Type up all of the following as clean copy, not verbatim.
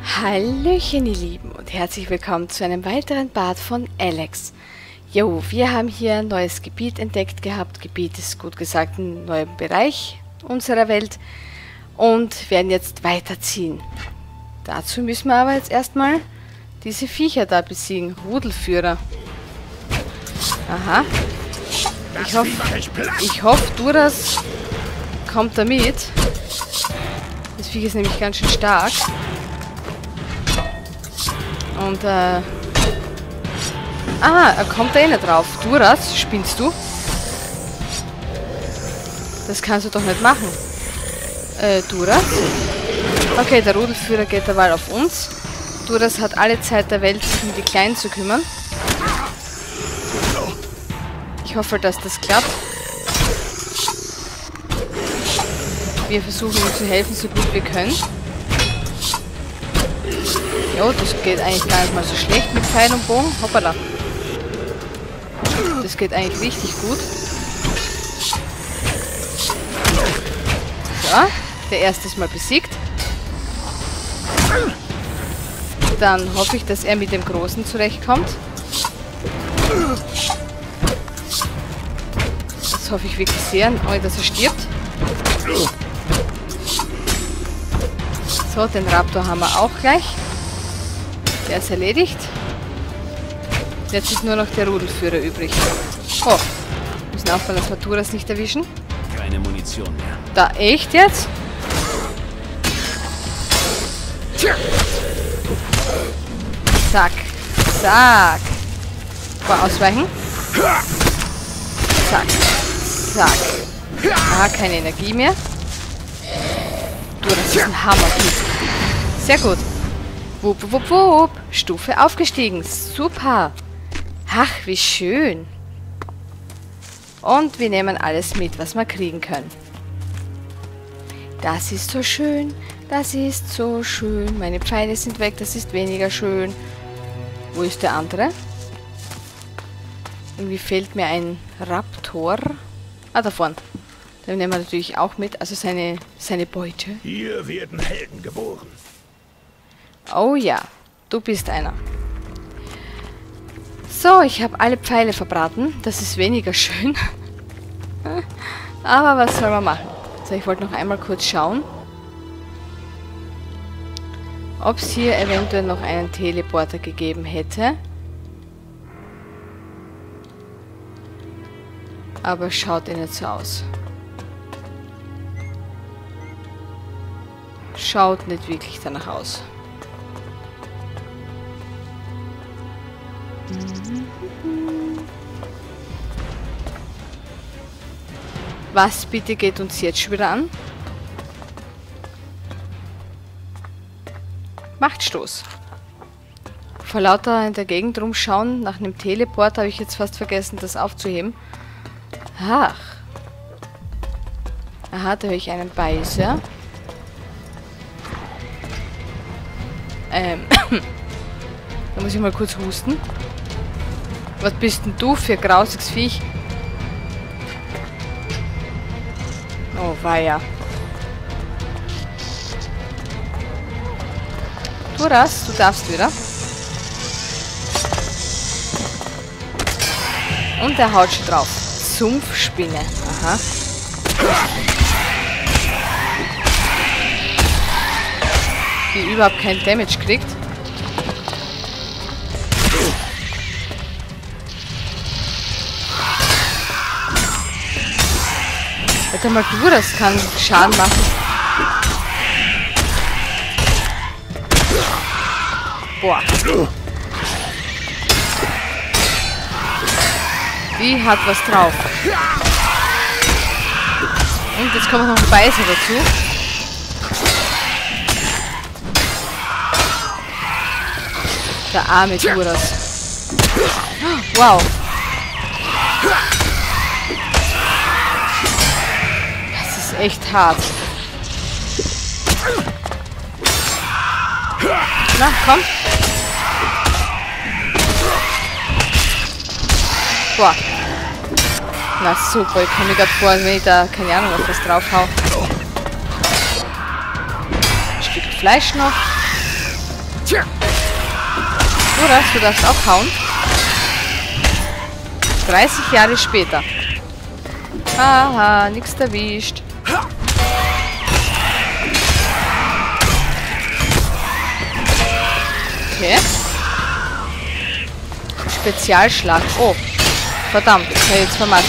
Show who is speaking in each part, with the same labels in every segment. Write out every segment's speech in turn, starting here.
Speaker 1: Hallöchen ihr Lieben und herzlich willkommen zu einem weiteren Part von Alex. Jo, wir haben hier ein neues Gebiet entdeckt gehabt. Gebiet ist gut gesagt ein neuer Bereich unserer Welt und werden jetzt weiterziehen. Dazu müssen wir aber jetzt erstmal diese Viecher da besiegen. Rudelführer. Aha. Ich hoffe, Duras kommt da mit. Das Viech ist nämlich ganz schön stark. Und, er kommt da eh nicht drauf. Duras, spinnst du? Das kannst du doch nicht machen. Duras? Okay, der Rudelführer geht derweil auf uns. Duras hat alle Zeit der Welt, sich um die Kleinen zu kümmern. Ich hoffe, dass das klappt. Wir versuchen ihm zu helfen, so gut wir können. Jo, das geht eigentlich gar nicht mal so schlecht mit Pfeil und Bogen. Hoppala. Das geht eigentlich richtig gut. So, der erste ist mal besiegt. Dann hoffe ich, dass er mit dem Großen zurechtkommt. Das hoffe ich wirklich sehr, dass er stirbt. So, den Raptor haben wir auch gleich. Der ist erledigt. Jetzt ist nur noch der Rudelführer übrig. Oh, müssen aufpassen, dass wir Duras nicht erwischen.
Speaker 2: Keine Munition mehr.
Speaker 1: Da, echt jetzt? Zack. Zack. Boah, ausweichen. Zack. Zack. Ah, keine Energie mehr. Duras ist ein Hammer-Typ. Sehr gut. Wupp, wupp, wupp. Stufe aufgestiegen. Super. Ach, wie schön. Und wir nehmen alles mit, was wir kriegen können. Das ist so schön. Das ist so schön. Meine Pfeile sind weg. Das ist weniger schön. Wo ist der andere? Irgendwie fehlt mir ein Raptor. Ah, da vorne. Den nehmen wir natürlich auch mit. Also seine Beute.
Speaker 2: Hier werden Helden geboren.
Speaker 1: Oh ja, du bist einer. So, ich habe alle Pfeile verbraten. Das ist weniger schön. Aber was soll man machen? So, ich wollte noch einmal kurz schauen, ob es hier eventuell noch einen Teleporter gegeben hätte. Aber schaut eh nicht so aus. Schaut nicht wirklich danach aus. Was bitte geht uns jetzt schon wieder an? Machtstoß. Vor lauter in der Gegend rumschauen nach einem Teleport habe ich jetzt fast vergessen, das aufzuheben. Ach. Aha, da höre ich einen Beißer. Da muss ich mal kurz husten. Was bist denn du für grausiges Viech? Oh, weia. Duras, du darfst wieder. Und der haut schon drauf. Sumpfspinne. Aha. Die überhaupt kein Damage kriegt. Warte mal, Duras kann Schaden machen. Boah. Die hat was drauf. Und jetzt kommt noch ein Beißer dazu. Der arme Duras. Wow. Das ist echt hart. Na, komm. Boah. Na super, ich kann mir gerade vor, wenn ich da, keine Ahnung, auf was drauf hau. Ein Stück Fleisch noch. Du darfst auch hauen. 30 Jahre später. Haha, nichts erwischt. Okay. Spezialschlag. Oh. Verdammt, das habe ich jetzt vermasselt.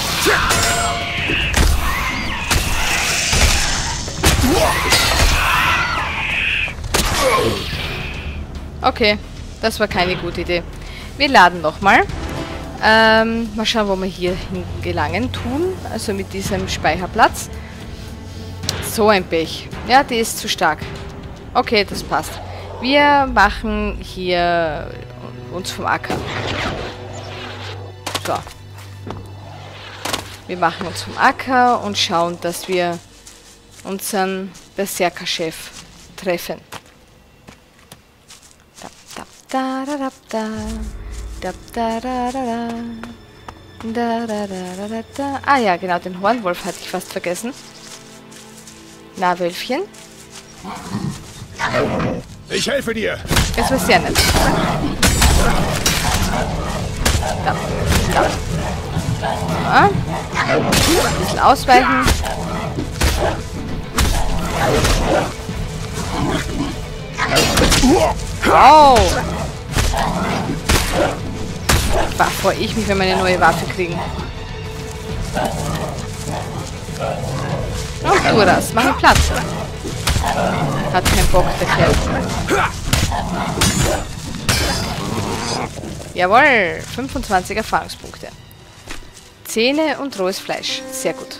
Speaker 1: Okay, das war keine gute Idee. Wir laden nochmal. Mal schauen, wo wir hier hingelangen tun. Also mit diesem Speicherplatz. So ein Pech. Ja, die ist zu stark. Okay, das passt. Wir machen hier uns vom Acker. So. Wir machen uns vom Acker und schauen, dass wir unseren Berserker-Chef treffen. Ah ja, genau, den Hornwolf hatte ich fast vergessen. Na, Wölfchen?
Speaker 2: Ich helfe dir.
Speaker 1: Das war sehr nett. Da. Ja. Ein bisschen ausweichen. Wow! Freue ich mich, wenn wir eine neue Waffe kriegen. Oh, tu das. Mach ihn platt. Hat keinen Bock, der Kerl. Jawohl, 25 Erfahrungspunkte. Zähne und rohes Fleisch. Sehr gut.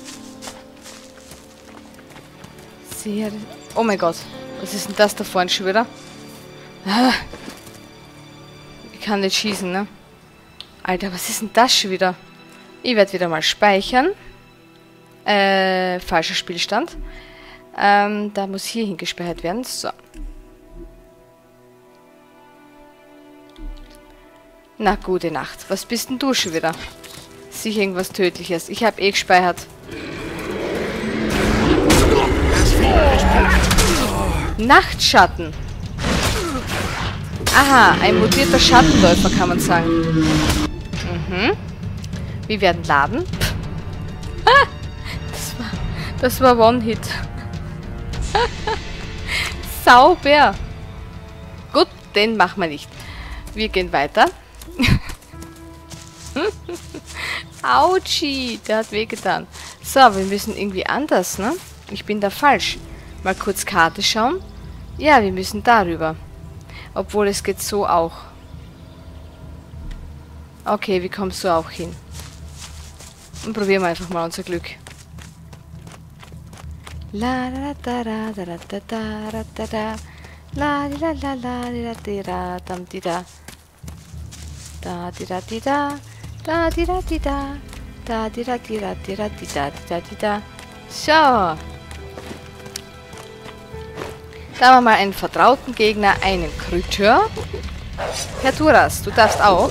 Speaker 1: Sehr... Oh mein Gott. Was ist denn das da vorne schon wieder? Ah. Ich kann nicht schießen, ne? Alter, was ist denn das schon wieder? Ich werde wieder mal speichern. Falscher Spielstand. Da muss hier hingespeichert werden. So. Na, gute Nacht. Was bist denn du schon wieder? Sicher irgendwas Tödliches. Ich habe eh gespeichert. Nachtschatten. Aha, ein mutierter Schattenläufer kann man sagen. Mhm. Wir werden laden. Ah, das war One-Hit. Sauber. Gut, den machen wir nicht. Wir gehen weiter. Autschi, der hat wehgetan. So, wir müssen irgendwie anders, ne? Ich bin da falsch. Mal kurz Karte schauen. Ja, wir müssen darüber. Obwohl, es geht so auch. Okay, wie kommst du auch hin? Und probieren wir einfach mal unser Glück. La da da da da da da da da la la la la la da dam di da da di da di da da di da di da da di da di da di da di da di da. So. Da haben wir mal einen vertrauten Gegner, einen Krüter. Herr Turas, du darfst auch.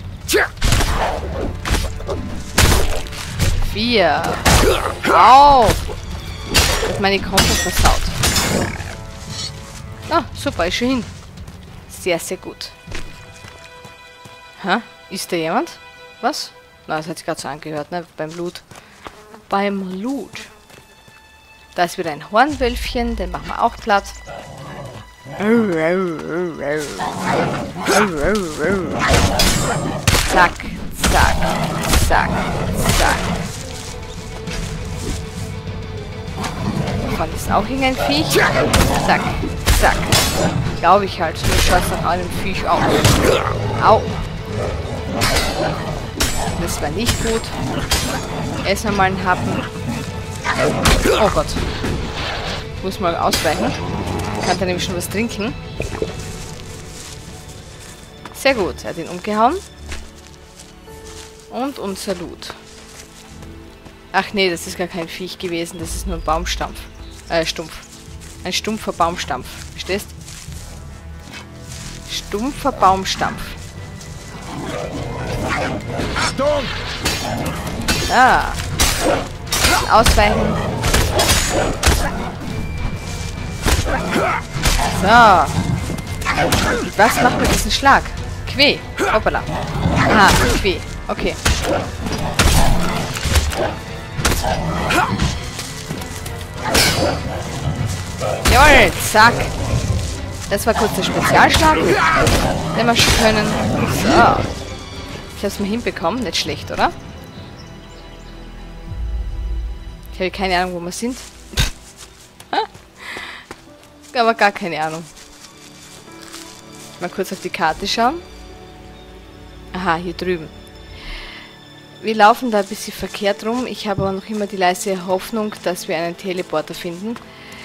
Speaker 1: 4. Au! Hat meine Kombo versaut. Ah, super, ist schon hin. Sehr, sehr gut. Hä? Ist da jemand? Was? Na, das hat sich gerade so angehört, ne? Beim Loot. Beim Loot. Da ist wieder ein Hornwölfchen, den machen wir auch platt. Zack, zack, zack, zack. Davon ist auch irgendein Viech. Zack, zack. Glaube ich halt. So schaut es nach einem Viech aus. Au. Das war nicht gut. Essen wir mal einen Happen. Oh Gott. Muss mal ausweichen. Kann da nämlich schon was trinken. Sehr gut. Er hat ihn umgehauen. Und unser Loot. Ach nee, das ist gar kein Viech gewesen. Das ist nur ein Baumstampf. Stumpf. Ein stumpfer Baumstampf. Verstehst? Stumpfer Baumstampf.
Speaker 2: Achtung!
Speaker 1: Ah. Ausweichen. So. Mit was machen wir diesen Schlag? Queh. Hoppala. Aha, Queh. Okay. Jawohl, zack. Das war kurz der Spezialschlag, den wir schon können. So. Ich habe es mal hinbekommen. Nicht schlecht, oder? Ich habe keine Ahnung, wo wir sind. Aber gar keine Ahnung. Mal kurz auf die Karte schauen. Aha, hier drüben. Wir laufen da ein bisschen verkehrt rum. Ich habe aber noch immer die leise Hoffnung, dass wir einen Teleporter finden.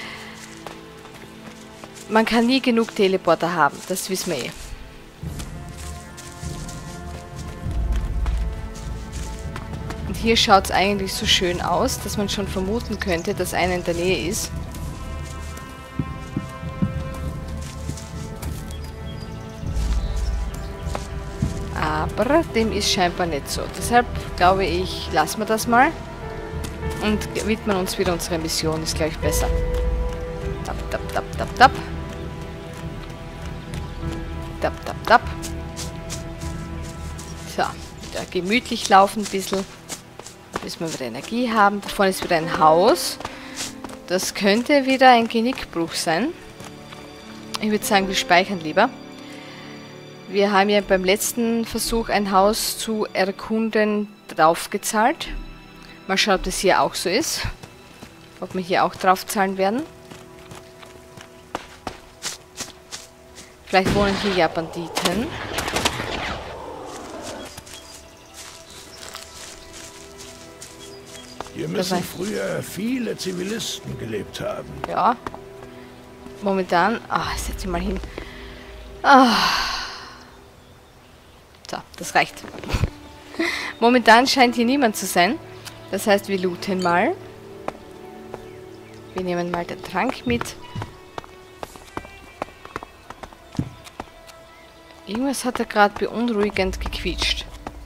Speaker 1: Man kann nie genug Teleporter haben. Das wissen wir eh. Und hier schaut es eigentlich so schön aus, dass man schon vermuten könnte, dass einer in der Nähe ist. Aber dem ist scheinbar nicht so. Deshalb glaube ich, lassen wir das mal. Und widmen uns wieder unserer Mission. Ist, glaube ich, besser. Tap, tap, tap, tap, tap. Tap, tap, tap. So, wieder gemütlich laufen ein bisschen. Bis wir wieder Energie haben. Da vorne ist wieder ein Haus. Das könnte wieder ein Genickbruch sein. Ich würde sagen, wir speichern lieber. Wir haben ja beim letzten Versuch ein Haus zu erkunden draufgezahlt. Mal schauen, ob das hier auch so ist. Ob wir hier auch draufzahlen werden. Vielleicht wohnen hier ja Banditen.
Speaker 2: Hier müssen früher viele Zivilisten gelebt haben.
Speaker 1: Ja. Momentan... Ah, setz dich mal hin. Ah. So, das reicht. Momentan scheint hier niemand zu sein. Das heißt, wir looten mal. Wir nehmen mal den Trank mit. Irgendwas hat er gerade beunruhigend gequietscht.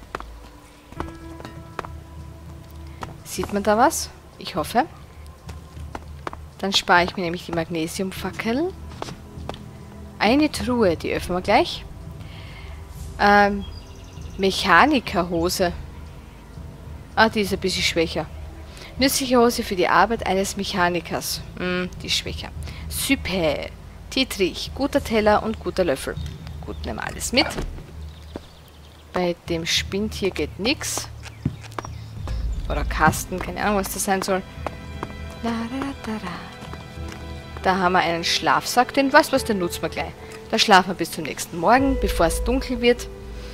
Speaker 1: Sieht man da was? Ich hoffe. Dann spare ich mir nämlich die Magnesiumfackel. Eine Truhe, die öffnen wir gleich. Mechanikerhose. Ah, die ist ein bisschen schwächer. Nützliche Hose für die Arbeit eines Mechanikers. Die ist schwächer. Super. Dietrich. Guter Teller und guter Löffel. Gut, nehmen wir alles mit. Bei dem Spind hier geht nichts. Oder Kasten, keine Ahnung, was das sein soll. Da haben wir einen Schlafsack. Den den nutzen wir gleich. Da schlafen wir bis zum nächsten Morgen, bevor es dunkel wird.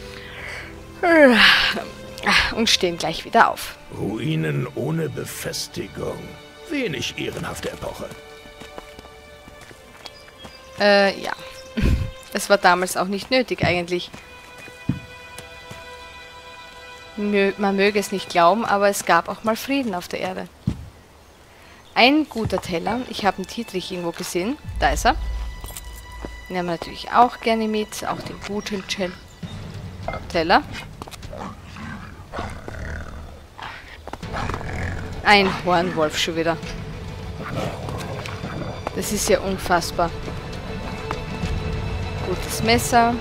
Speaker 1: Und stehen gleich wieder auf.
Speaker 2: Ruinen ohne Befestigung. Wenig ehrenhafte Epoche.
Speaker 1: Ja. Das war damals auch nicht nötig eigentlich. Man möge es nicht glauben, aber es gab auch mal Frieden auf der Erde. Ein guter Teller. Ich habe einen Dietrich irgendwo gesehen. Da ist er. Den nehmen wir natürlich auch gerne mit. Auch den guten Teller. Ein Hornwolf schon wieder. Das ist ja unfassbar. Gutes Messer.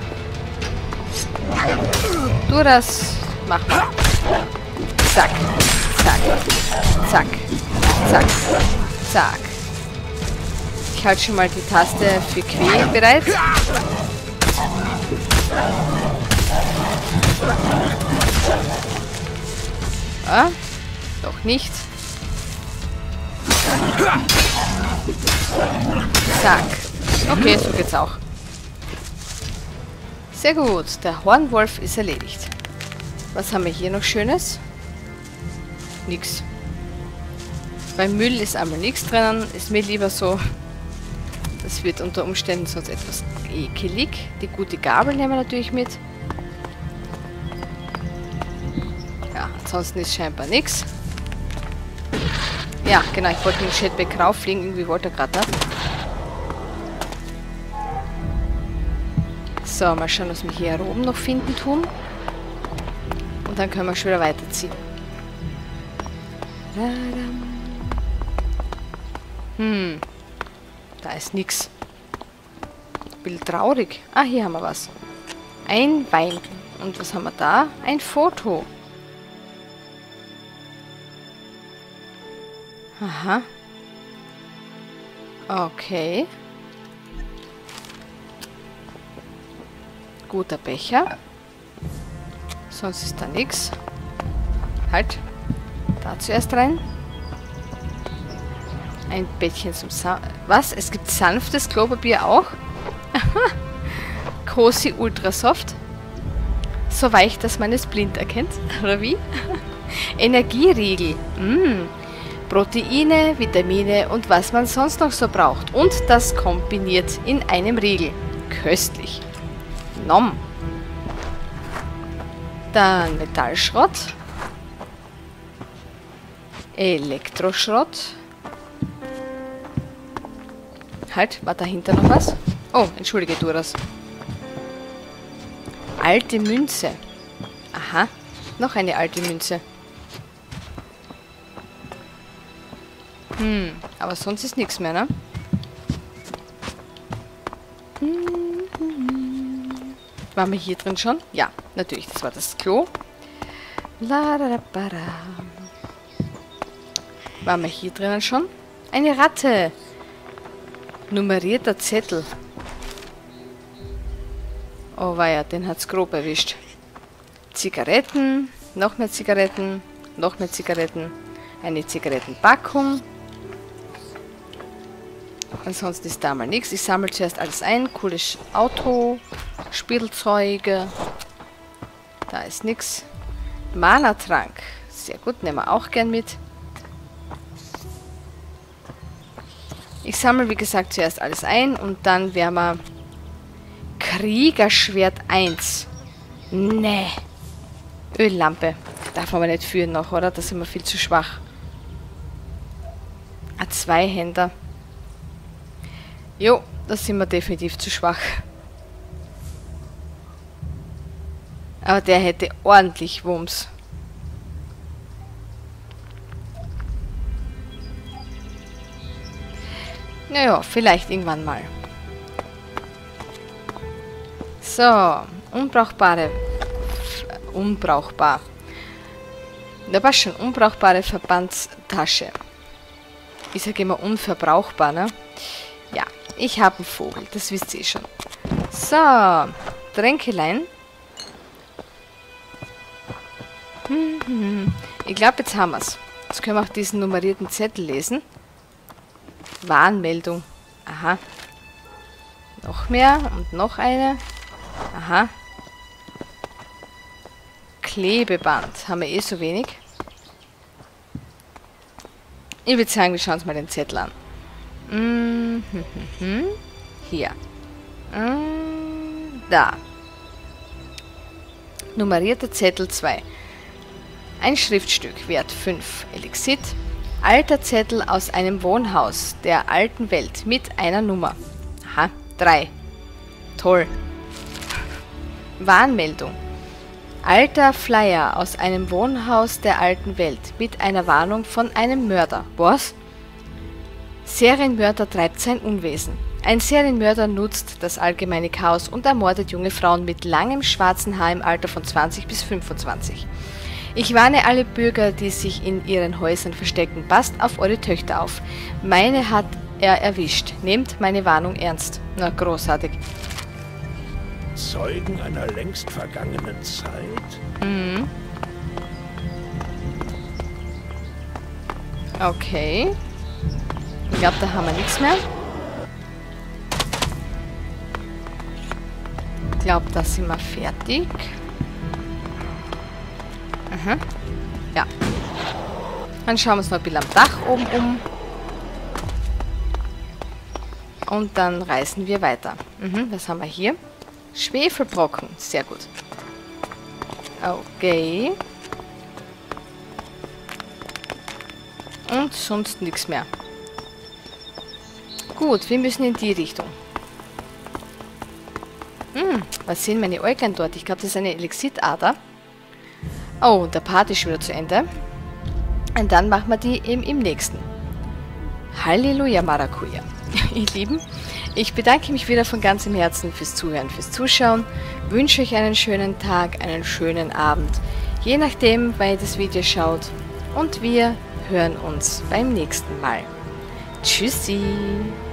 Speaker 1: Du das. Mach mal. Zack. Zack. Zack. Zack. Zack. Ich halte schon mal die Taste für Quäh bereit. Ah, doch nicht. Zack. Okay, so geht's auch. Sehr gut, der Hornwolf ist erledigt. Was haben wir hier noch Schönes? Nix. Beim Müll ist einmal nichts drinnen. Ist mir lieber so. Das wird unter Umständen sonst etwas ekelig. Die gute Gabel nehmen wir natürlich mit. Ja, ansonsten ist scheinbar nichts. Ja, genau, ich wollte mit dem Jetpack rauffliegen. Irgendwie wollte er gerade nicht. So, mal schauen, was wir hier oben noch finden tun. Und dann können wir schon wieder weiterziehen. Da ist nichts. ein bisschen traurig. Ah, hier haben wir was. Ein Wein. Und was haben wir da? Ein Foto. Aha. Okay. Guter Becher. Sonst ist da nichts. Halt. Da zuerst rein. Ein Bettchen zum Was? Es gibt sanftes Klopapier auch? Cozy Ultra Soft. So weich, dass man es blind erkennt. Oder wie? Energieriegel. Proteine, Vitamine und was man sonst noch so braucht. Und das kombiniert in einem Riegel. Köstlich. Nom. Dann Metallschrott. Elektroschrott. Halt, war dahinter noch was? Oh, entschuldige, Duras. Alte Münze. Aha, noch eine alte Münze. Aber sonst ist nichts mehr, ne? Waren wir hier drin schon? Ja, natürlich, das war das Klo. Waren wir hier drinnen schon? Eine Ratte. Nummerierter Zettel. Oh weia, den hat's grob erwischt. Zigaretten, noch mehr Zigaretten, noch mehr Zigaretten. Eine Zigarettenpackung. Ansonsten ist da mal nichts. Ich sammle zuerst alles ein. Cooles Auto, Spielzeuge. Da ist nichts. Mana-Trank. Sehr gut, nehmen wir auch gern mit. Ich sammle, wie gesagt, zuerst alles ein und dann werden wir Kriegerschwert 1. Nee. Öllampe. Darf man aber nicht führen noch, oder? Da sind wir viel zu schwach. Ein Zweihänder. Jo, da sind wir definitiv zu schwach. Aber der hätte ordentlich Wumms. Naja, vielleicht irgendwann mal. So, unbrauchbar. Da war schon unbrauchbare Verbandstasche. Ich sage immer unverbrauchbar, ne? Ja, ich habe einen Vogel, das wisst ihr schon. So, Tränkelein. Ich glaube, jetzt haben wir es. Jetzt können wir auch diesen nummerierten Zettel lesen. Warnmeldung. Aha. Noch mehr und noch eine. Aha. Klebeband. Haben wir eh so wenig. Ich würde sagen, wir schauen uns mal den Zettel an. Hier. Da. Nummerierter Zettel 2. Ein Schriftstück, Wert 5. Elixit. Alter Zettel aus einem Wohnhaus der alten Welt mit einer Nummer. Aha, 3. Toll. Warnmeldung. Alter Flyer aus einem Wohnhaus der alten Welt mit einer Warnung von einem Mörder. Was? Serienmörder treibt sein Unwesen. Ein Serienmörder nutzt das allgemeine Chaos und ermordet junge Frauen mit langem schwarzen Haar im Alter von 20 bis 25. Ich warne alle Bürger, die sich in ihren Häusern verstecken. Passt auf eure Töchter auf. Meine hat er erwischt. Nehmt meine Warnung ernst. Na, großartig.
Speaker 2: Zeugen einer längst vergangenen Zeit?
Speaker 1: Okay. Ich glaube, da haben wir nichts mehr. Ich glaube, da sind wir fertig. Aha. Ja. Dann schauen wir uns noch ein bisschen am Dach oben um. Und dann reisen wir weiter. Was haben wir hier? Schwefelbrocken. Sehr gut. Okay. Und sonst nichts mehr. Gut, wir müssen in die Richtung. Was sehen meine Äuglein dort? Ich glaube, das ist eine Elixitader. Oh, der Part ist schon wieder zu Ende. Und dann machen wir die eben im nächsten. Halleluja, Maracuja. Ihr Lieben, Ich bedanke mich wieder von ganzem Herzen fürs Zuhören, fürs Zuschauen, wünsche euch einen schönen Tag, einen schönen Abend, je nachdem, wann ihr das Video schaut, und wir hören uns beim nächsten Mal. Tschüssi!